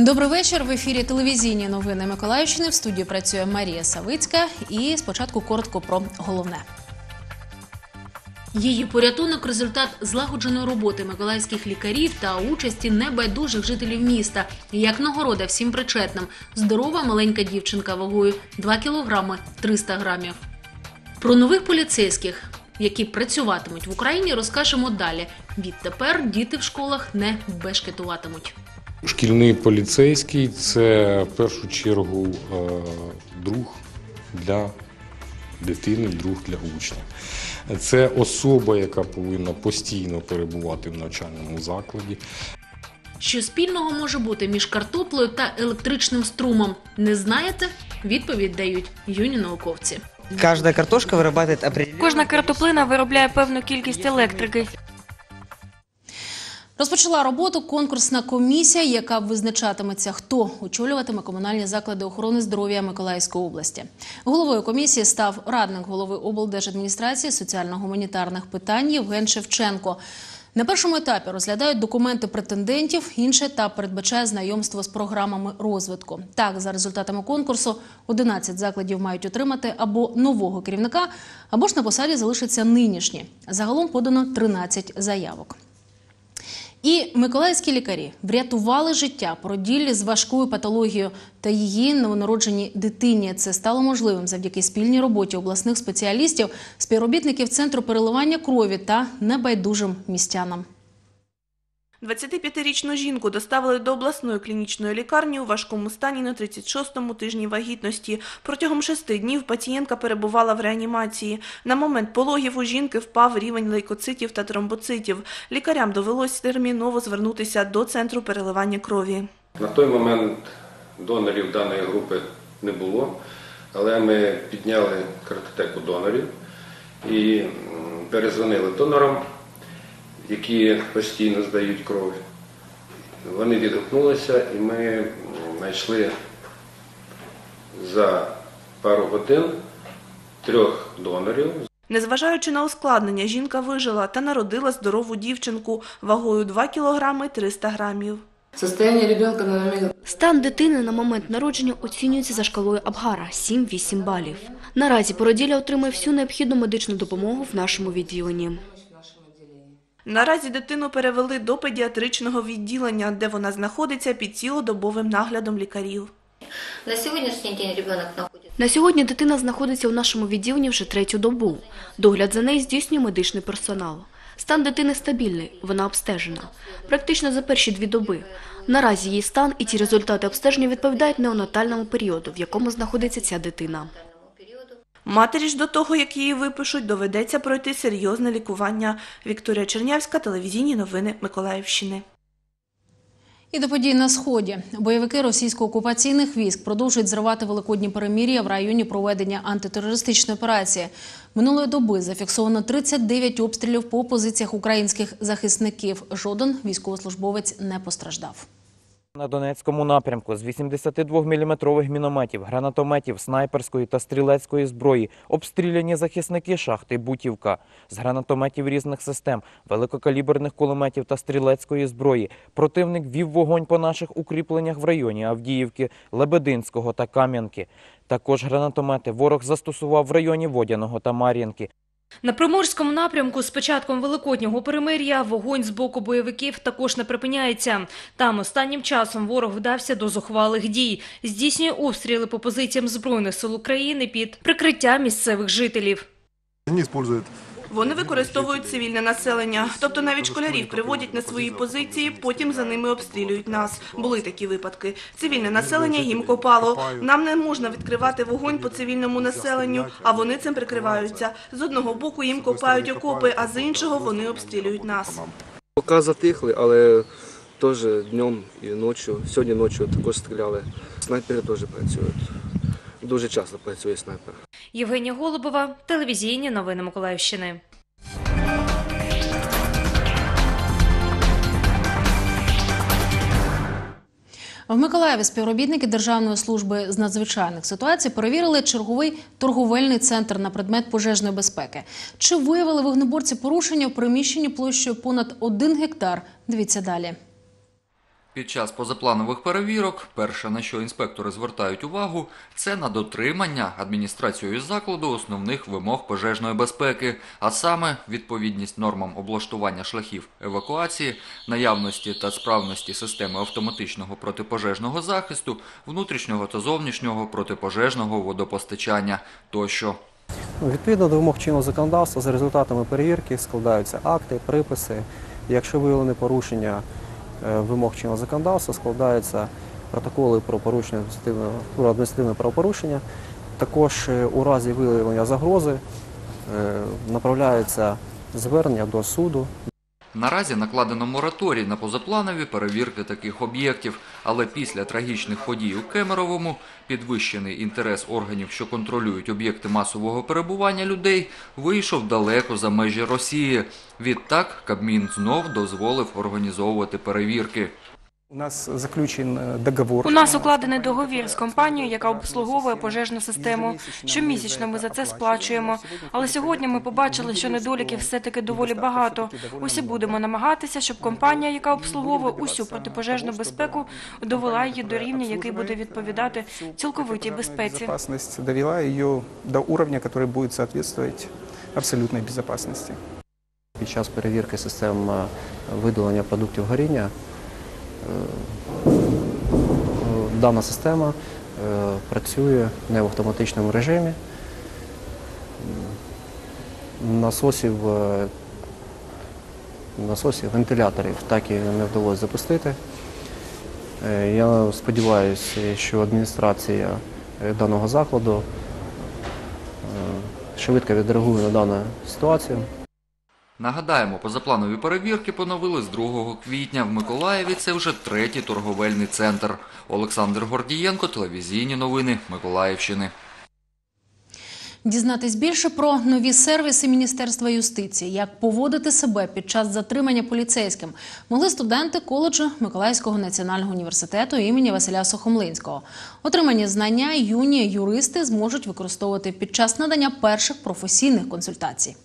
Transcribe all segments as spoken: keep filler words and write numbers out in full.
Добрий вечір. В ефірі телевізійні новини Миколаївщини. В студії працює Марія Савицька. І спочатку коротко про головне. Її порятунок – результат злагодженої роботи миколаївських лікарів та участі небайдужих жителів міста. Як нагорода всім причетним. Здорова маленька дівчинка вагою два кілограми триста грамів. Про нових поліцейських, які працюватимуть в Україні, розкажемо далі. Відтепер діти в школах не бешкетуватимуть. Шкільний поліцейський – це в першу чергу друг для дитини, друг для учня. Це особа, яка повинна постійно перебувати в навчальному закладі. Що спільного може бути між картоплею та електричним струмом? Не знаєте? Відповідь дають юні науковці. Кожна картошка виробляє определенну... Кожна картоплина виробляє певну кількість електрики. Розпочала роботу конкурсна комісія, яка визначатиметься, хто очолюватиме комунальні заклади охорони здоров'я Миколаївської області. Головою комісії став радник голови облдержадміністрації соціально-гуманітарних питань Євген Шевченко. На першому етапі розглядають документи претендентів, інше етап передбачає знайомство з програмами розвитку. Так, за результатами конкурсу одинадцять закладів мають отримати або нового керівника, або ж на посаді залишаться нинішні. Загалом подано тринадцять заявок. І миколаївські лікарі врятували життя породіллі з важкою патологією та її новонародженій дитині. Це стало можливим завдяки спільній роботі обласних спеціалістів, співробітників Центру переливання крові та небайдужим містянам. двадцятип'ятирічну жінку доставили до обласної клінічної лікарні у важкому стані на тридцять шостому тижні вагітності. Протягом шести днів пацієнтка перебувала в реанімації. На момент пологів у жінки впав рівень лейкоцитів та тромбоцитів. Лікарям довелось терміново звернутися до Центру переливання крові. На той момент донорів даної групи не було, але ми підняли картотеку донорів і перезвонили донорам, які постійно здають кров. Вони відгукнулися і ми знайшли за пару годин трьох донорів. Незважаючи на ускладнення, жінка вижила та народила здорову дівчинку вагою два кілограми триста грамів. Стан дитини на момент народження оцінюється за шкалою Абгара – сім-вісім балів. Наразі породілля отримує всю необхідну медичну допомогу в нашому відділенні. Наразі дитину перевели до педіатричного відділення, де вона знаходиться під цілодобовим наглядом лікарів. На сьогоднішній день ребенок знаходиться... На сьогодні дитина знаходиться у нашому відділенні вже третю добу. Догляд за нею здійснює медичний персонал. Стан дитини стабільний, вона обстежена. Практично за перші дві доби. Наразі її стан і ті результати обстеження відповідають неонатальному періоду, в якому знаходиться ця дитина. Матері ж до того, як її випишуть, доведеться пройти серйозне лікування. Вікторія Чернявська, телевізійні новини Миколаївщини. І до подій на Сході. Бойовики російсько-окупаційних військ продовжують зривати великодні перемир'я в районі проведення антитерористичної операції. Минулої доби зафіксовано тридцять дев'ять обстрілів по позиціях українських захисників. Жоден військовослужбовець не постраждав. На Донецькому напрямку з вісімдесятидвоміліметрових мінометів, гранатометів, снайперської та стрілецької зброї обстріляні захисники шахти Бутівка. З гранатометів різних систем, великокаліберних кулеметів та стрілецької зброї противник вів вогонь по наших укріпленнях в районі Авдіївки, Лебединського та Кам'янки. Також гранатомети ворог застосував в районі Водяного та Мар'їнки. На Приморському напрямку з початком великоднього перемир'я вогонь з боку бойовиків також не припиняється. Там останнім часом ворог вдався до зухвалих дій. Здійснює обстріли по позиціям Збройних сил України під прикриттям місцевих жителів. Вони використовують цивільне населення. Тобто навіть школярів приводять на свої позиції, потім за ними обстрілюють нас. Були такі випадки. Цивільне населення їм копало. Нам не можна відкривати вогонь по цивільному населенню, а вони цим прикриваються. З одного боку їм копають окопи, а з іншого вони обстрілюють нас. Поки затихли, але теж днем і ночі. Сьогодні ночі також стріляли. Снайпери теж працюють. Дуже часто працює снайпер. Євгенія Голубова, телевізійні новини Миколаївщини. В Миколаєві співробітники Державної служби з надзвичайних ситуацій перевірили черговий торговельний центр на предмет пожежної безпеки. Чи виявили вогнеборці порушення в приміщенні площею понад один гектар? Дивіться далі. Під час позапланових перевірок перше, на що інспектори звертають увагу, це на дотримання адміністрацією закладу основних вимог пожежної безпеки, а саме відповідність нормам облаштування шляхів евакуації, наявності та справності системи автоматичного протипожежного захисту, внутрішнього та зовнішнього протипожежного водопостачання тощо. Відповідно до вимог чинного законодавства, за результатами перевірки складаються акти, приписи. Якщо виявлені порушення вимог чинного законодавства, складаються протоколи про порушення про адміністративне правопорушення. Також у разі виявлення загрози направляється звернення до суду. Наразі накладено мораторій на позапланові перевірки таких об'єктів, але після трагічних подій у Кемеровому підвищений інтерес органів, що контролюють об'єкти масового перебування людей, вийшов далеко за межі Росії. Відтак Кабмін знов дозволив організовувати перевірки. У нас заключений договор. У нас укладений договір з компанією, яка обслуговує пожежну систему. Щомісячно ми за це сплачуємо. Але сьогодні ми побачили, що недоліків все-таки доволі багато. Усі будемо намагатися, щоб компанія, яка обслуговує усю протипожежну безпеку, довела її до рівня, який буде відповідати цілковитій безпеці. Довела її до рівня, який буде відповідати абсолютній безпеці. Під час перевірки систем видалення продуктів горіння дана система працює не в автоматичному режимі. Насосів, насосів вентиляторів так і не вдалося запустити. Я сподіваюся, що адміністрація даного закладу швидко відреагує на дану ситуацію. Нагадаємо, позапланові перевірки поновили з другого квітня. В Миколаєві це вже третій торговельний центр. Олександр Гордієнко, телевізійні новини Миколаївщини. Дізнатись більше про нові сервіси Міністерства юстиції, як поводити себе під час затримання поліцейським, могли студенти коледжу Миколаївського національного університету імені Василя Сухомлинського. Отримані знання юні юристи зможуть використовувати під час надання перших професійних консультацій.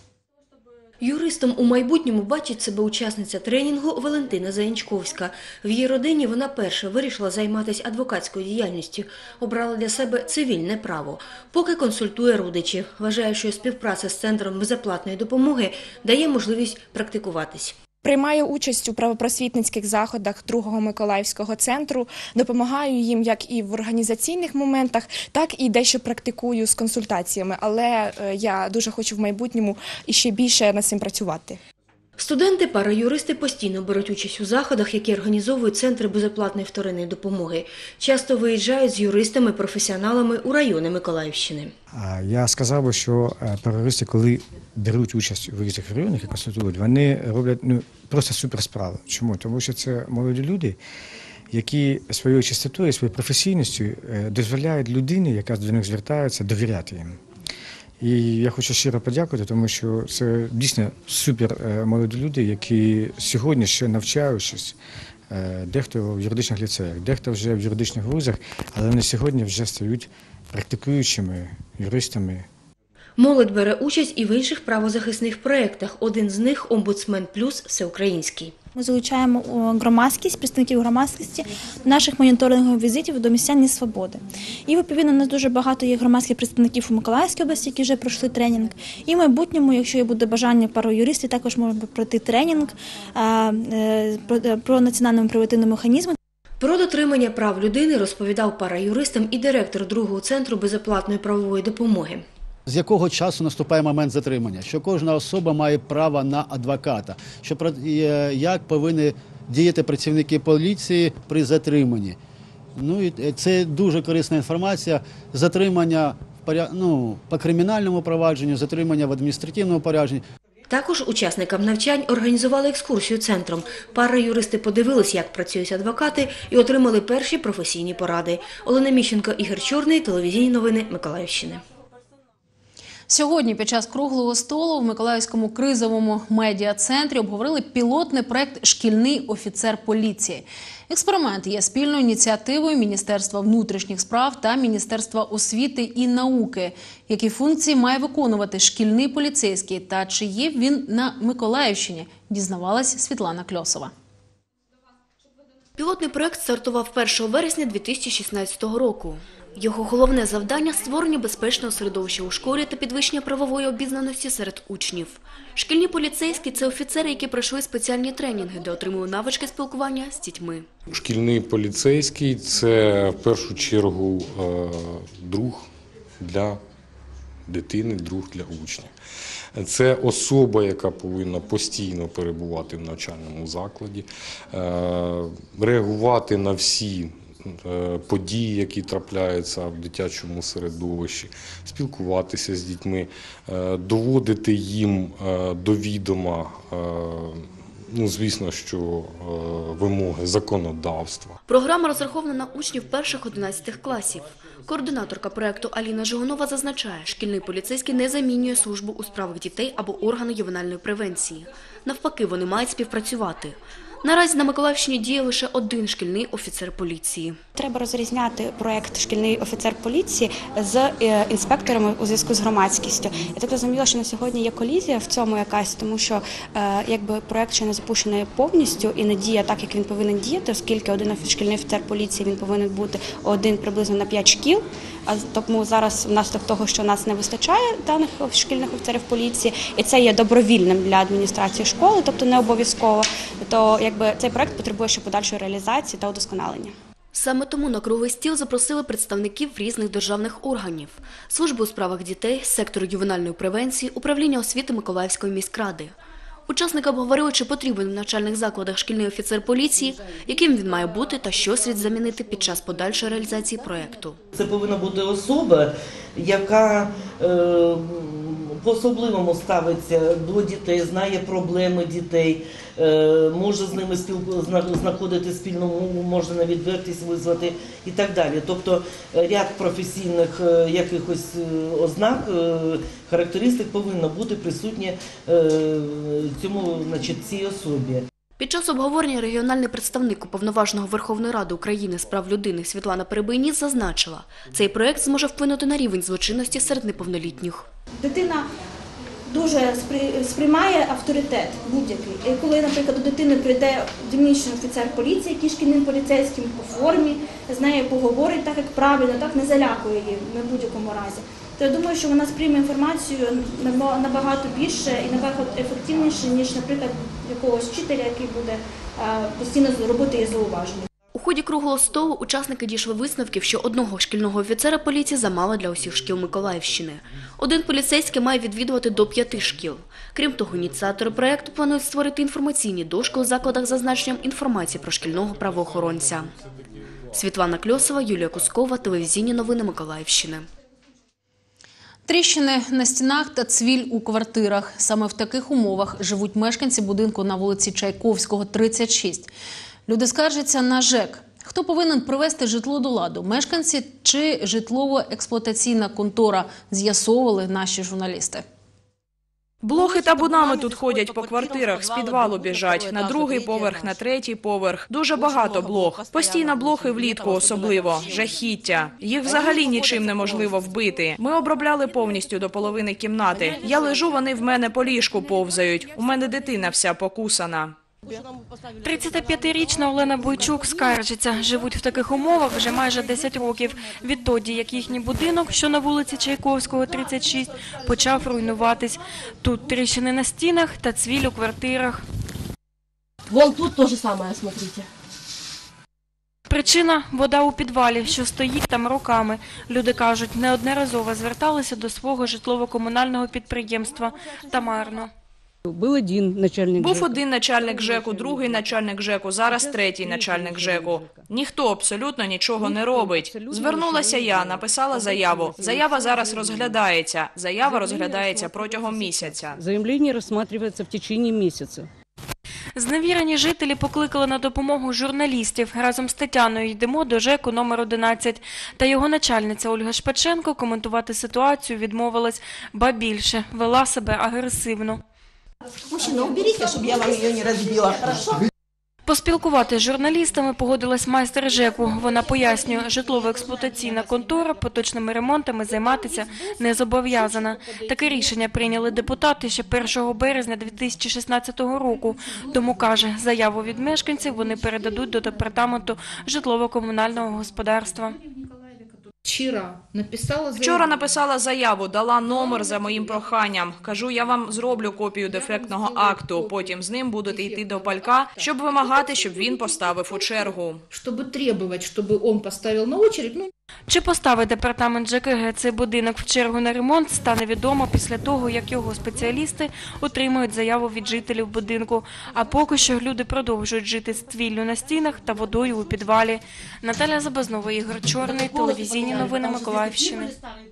Юристом у майбутньому бачить себе учасниця тренінгу Валентина Заянчковська. В її родині вона перша вирішила займатися адвокатською діяльністю. Обрала для себе цивільне право. Поки консультує родичів. Вважає, що співпраця з Центром безоплатної допомоги дає можливість практикуватись. Приймаю участь у правопросвітницьких заходах другого Миколаївського центру, допомагаю їм як і в організаційних моментах, так і дещо практикую з консультаціями, але я дуже хочу в майбутньому іще більше над цим працювати. Студенти, параюристи постійно беруть участь у заходах, які організовують Центри безоплатної вторинної допомоги. Часто виїжджають з юристами-професіоналами у райони Миколаївщини. Я сказав би, що параюристи, коли беруть участь у різних районах і консультують, вони роблять ну, просто супер справи. Чому? Тому що це молоді люди, які своєю чистотою, своєю професійністю дозволяють людині, яка до них звертається, довіряти їм. І я хочу щиро подякувати, тому що це дійсно супер молоді люди, які сьогодні ще навчаючись, дехто в юридичних ліцеях, дехто вже в юридичних вузах, але вони сьогодні вже стають практикуючими юристами. Молодь бере участь і в інших правозахисних проєктах. Один з них – «Омбудсмен плюс» всеукраїнський. Ми залучаємо громадськість, представників громадськості до наших моніторингових візитів до місця несвободи. І, відповідно, у нас дуже багато є громадських представників у Миколаївській області, які вже пройшли тренінг. І в майбутньому, якщо буде бажання пароюристів, також можемо пройти тренінг про національний превентивний механізм. Про дотримання прав людини розповідав параюристам і директор другого центру безоплатної правової допомоги. З якого часу наступає момент затримання, що кожна особа має право на адвоката, що як повинні діяти працівники поліції при затриманні. Ну і це дуже корисна інформація. Затримання ну, по кримінальному провадженню, затримання в адміністративному провадженні. Також учасникам навчань організували екскурсію центром. Параюристи подивились, як працюють адвокати, і отримали перші професійні поради. Олена Міщенко, Ігор Чорний, телевізійні новини Миколаївщини. Сьогодні під час круглого столу в Миколаївському кризовому медіа-центрі обговорили пілотний проект «Шкільний офіцер поліції». Експеримент є спільною ініціативою Міністерства внутрішніх справ та Міністерства освіти і науки. Які функції має виконувати шкільний поліцейський та чи є він на Миколаївщині, дізнавалась Світлана Кльосова. Пілотний проект стартував першого вересня дві тисячі шістнадцятого року. Його головне завдання – створення безпечного середовища у школі та підвищення правової обізнаності серед учнів. Шкільні поліцейські – це офіцери, які пройшли спеціальні тренінги, де отримали навички спілкування з дітьми. Шкільний поліцейський – це в першу чергу друг для дитини, друг для учня. Це особа, яка повинна постійно перебувати в навчальному закладі, реагувати на всі події, які трапляються в дитячому середовищі, спілкуватися з дітьми, доводити їм до відома, ну, звісно, що вимоги законодавства. Програма розрахована на учнів перших-одинадцятих класів. Координаторка проекту Аліна Жигунова зазначає, шкільний поліцейський не замінює службу у справах дітей або органи ювенальної превенції. Навпаки, вони мають співпрацювати. Наразі на Миколаївщині діє лише один шкільний офіцер поліції. Треба розрізняти проєкт «Шкільний офіцер поліції» з інспекторами у зв'язку з громадськістю. Я так розуміла, що на сьогодні є колізія в цьому якась, тому що якби проєкт ще не запущений повністю і не діє так, як він повинен діяти, оскільки один шкільний офіцер поліції він повинен бути один приблизно на п'ять шкіл. А тому зараз внаслідок того, що у нас не вистачає даних шкільних офіцерів поліції, і це є добровільним для адміністрації школи, тобто не обов'язково, то якби цей проект потребує ще подальшої реалізації та удосконалення. Саме тому на круглий стіл запросили представників різних державних органів – Служби у справах дітей, сектору ювенальної превенції, управління освіти Миколаївської міськради. Учасники обговорили, чи потрібен в навчальних закладах шкільний офіцер поліції, яким він має бути та що слід замінити під час подальшої реалізації проєкту. Це повинна бути особа, яка е, по-особливому ставиться до дітей, знає проблеми дітей, е, може з ними спілку, знаходити спільну мову, може на відвертість визвати і так далі. Тобто ряд професійних е, якихось ознак, е, характеристик повинно бути присутні е, цьому, значить, цій особі. Під час обговорення регіональний представник Уповноваженого Верховної Ради України з прав людини Світлана Перебийніс зазначила, цей проект зможе вплинути на рівень злочинності серед неповнолітніх. Дитина дуже сприймає авторитет будь-який. І коли, наприклад, до дитини прийде дільничний офіцер поліції, який шкільним поліцейським по формі, з нею поговорить так, як правильно, так не залякує її на будь-якому разі, то я думаю, що вона сприйме інформацію набагато більше і набагато ефективніше, ніж, наприклад, якогось вчителя, який буде постійно робити їй зауваження. У ході круглого столу учасники дійшли висновків, що одного шкільного офіцера поліції замало для усіх шкіл Миколаївщини. Один поліцейський має відвідувати до п'яти шкіл. Крім того, ініціатори проєкту планують створити інформаційні дошки у закладах з зазначенням інформації про шкільного правоохоронця. Світлана Кльосова, Юлія Кускова, телевізійні новини Миколаївщини. Тріщини на стінах та цвіль у квартирах. Саме в таких умовах живуть мешканці будинку на вулиці Чайковського, тридцять шість. Люди скаржаться на ЖЕК. Хто повинен привести житло до ладу? Мешканці чи житлово-експлуатаційна контора? З'ясовували наші журналісти. Блохи табунами тут ходять по квартирах, з підвалу біжать, на другий поверх, на третій поверх. Дуже багато блох. Постійно блохи влітку особливо, жахіття. Їх взагалі нічим неможливо вбити. Ми обробляли повністю до половини кімнати. Я лежу, вони в мене по ліжку повзають. У мене дитина вся покусана. тридцятип'ятирічна Олена Бойчук скаржиться. Живуть в таких умовах вже майже десять років. Відтоді, як їхній будинок, що на вулиці Чайковського, тридцять шість, почав руйнуватись. Тут тріщини на стінах та цвіль у квартирах. Вон тут то же самое, смотрите. Причина – вода у підвалі, що стоїть там роками. Люди кажуть, неодноразово зверталися до свого житлово-комунального підприємства та марно. Був один начальник Був один начальник ЖЕКу, другий начальник ЖЕКу, зараз третій начальник ЖЕКу. Ніхто абсолютно нічого не робить. Звернулася я, написала заяву. Заява зараз розглядається. Заява розглядається протягом місяця. Заявлення розглядається в течение місяця. Зневірені жителі покликали на допомогу журналістів. Разом з Тетяною йдемо до ЖЕКу номер одинадцять. Та його начальниця Ольга Шпаченко коментувати ситуацію відмовилась, ба більше, вела себе агресивно. Мужчина, уберите, щоб я вам її не розбила, хорошо? Поспілкувати з журналістами погодилась майстер ЖЕКу. Вона пояснює, житлово-експлуатаційна контора поточними ремонтами займатися не зобов'язана. Таке рішення прийняли депутати ще першого березня дві тисячі шістнадцятого року. Тому, каже, заяву від мешканців вони передадуть до департаменту житлово-комунального господарства. Вчора написала заяву. Вчора написала заяву, дала номер за моїм проханням. Кажу, я вам зроблю копію дефектного акту, потім з ним будете йти до Палька, щоб вимагати, щоб він поставив у чергу. Щоб требувати, щоб він поставив на очередь, ну... Чи поставить департамент ЖКГ цей будинок в чергу на ремонт, стане відомо після того, як його спеціалісти отримають заяву від жителів будинку. А поки що люди продовжують жити з цвіллю на стінах та водою у підвалі. Наталя Забазнова, Ігор Чорний, телевізійні новини Миколаївщини.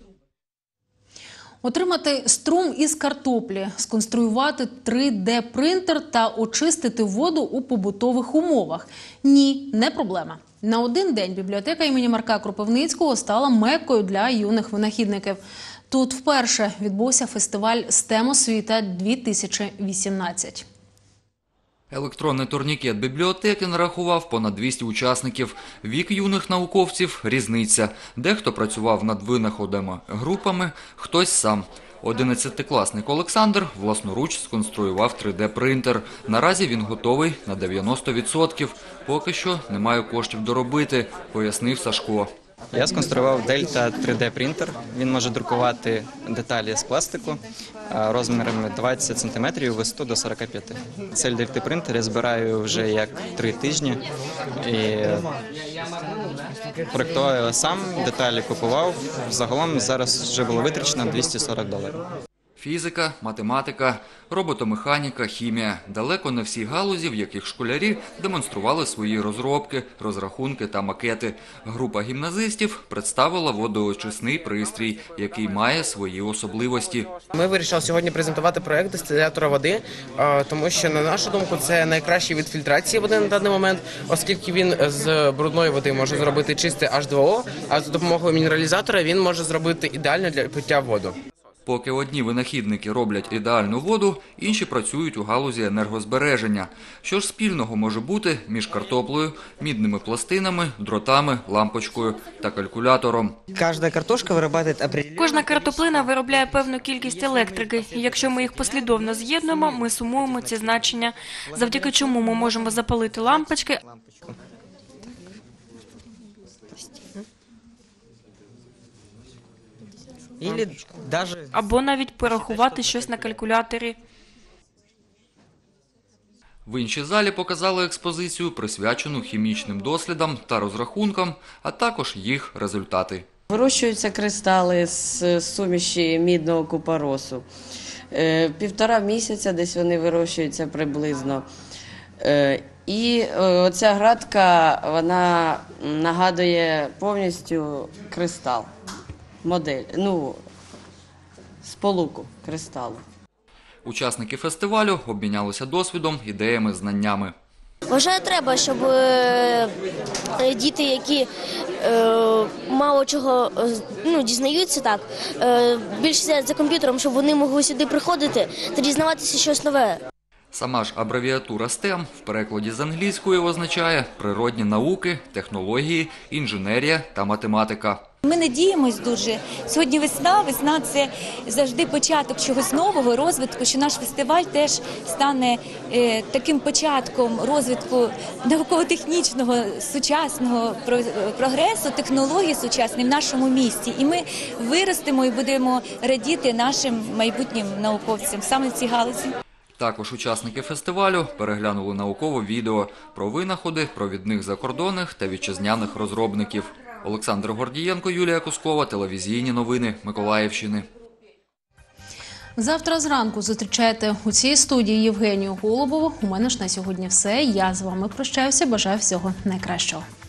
Отримати струм із картоплі, сконструювати три де принтер та очистити воду у побутових умовах – ні, не проблема. На один день бібліотека імені Марка Кропивницького стала меккою для юних винахідників. Тут вперше відбувся фестиваль «СТЕМ-освіта дві тисячі вісімнадцять». Електронний турнікет бібліотеки нарахував понад двісті учасників. Вік юних науковців різниця. Дехто працював над винаходами групами, хтось сам. одинадцятикласник Олександр власноруч сконструював три де принтер. Наразі він готовий на дев'яносто відсотків. Поки що немає коштів доробити, пояснив Сашко. Я сконструював Дельта три де принтер. Він може друкувати деталі з пластику розмірами двадцять сантиметрів, висоту до сорока п'яти. Цей Дельта принтер я збираю вже як три тижні. І проєктував сам, деталі купував. Загалом зараз вже було витрачено двісті сорок доларів. Фізика, математика, роботомеханіка, хімія – далеко не всі галузі, в яких школярі демонстрували свої розробки, розрахунки та макети. Група гімназистів представила водоочисний пристрій, який має свої особливості. Ми вирішили сьогодні презентувати проєкт дистилятора води, тому що, на нашу думку, це найкращий від фільтрації води на даний момент, оскільки він з брудної води може зробити чисте ейч два о, а за допомогою мінералізатора він може зробити ідеально для пиття воду. Поки одні винахідники роблять ідеальну воду, інші працюють у галузі енергозбереження. Що ж спільного може бути між картоплею, мідними пластинами, дротами, лампочкою та калькулятором? Кожна картошка виробляє определенну... Кожна картоплина виробляє певну кількість електрики. І якщо ми їх послідовно з'єднуємо, ми сумуємо ці значення, завдяки чому ми можемо запалити лампочки, або навіть порахувати щось на калькуляторі. В іншій залі показали експозицію, присвячену хімічним дослідам та розрахункам, а також їх результати. Вирощуються кристали з суміші мідного купоросу. Півтора місяця десь вони вирощуються приблизно. І оця градка, вона нагадує повністю кристал, модель, ну, сполуку кристалу. Учасники фестивалю обмінялися досвідом, ідеями, знаннями. Вважаю, треба, щоб діти, які е, мало чого ну, дізнаються, так, е, більше сидять за комп'ютером, щоб вони могли сюди приходити та дізнаватися щось нове. Сама ж абревіатура стем в перекладі з англійської означає природні науки, технології, інженерія та математика. Ми надіємось дуже. Сьогодні весна. Весна – це завжди початок чогось нового, розвитку, що наш фестиваль теж стане е, таким початком розвитку науково-технічного, сучасного прогресу, технологій сучасних в нашому місті. І ми виростемо і будемо радіти нашим майбутнім науковцям саме в цій галузі. Також учасники фестивалю переглянули наукове відео про винаходи провідних закордонних та вітчизняних розробників. Олександр Гордієнко, Юлія Кускова, телевізійні новини Миколаївщини. Завтра зранку зустрічайте у цій студії Євгенію Голубову. У мене ж на сьогодні все. Я з вами прощаюся. Бажаю всього найкращого.